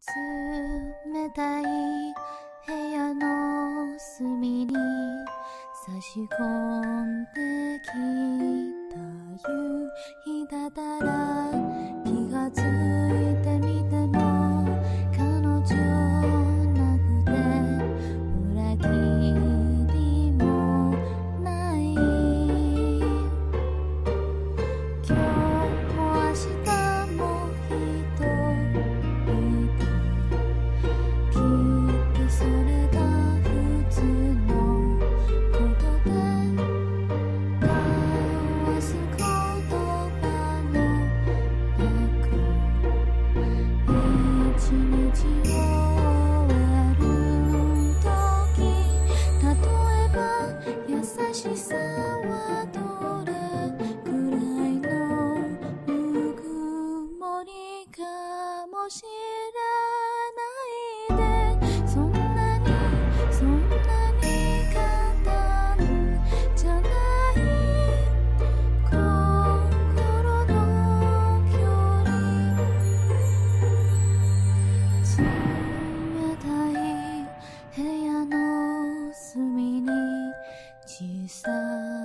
冷たい部屋の隅に差し込んできた夕日だったら気がついてみても彼女なくて裏切りもない今日も明日も一人きっとそれが普通のことで交わす言葉のなく一日を終える時例えば優しさはどれくらいのぬくもりかもしれないでそんなに簡単じゃない心の距離冷たい部屋の隅に小さ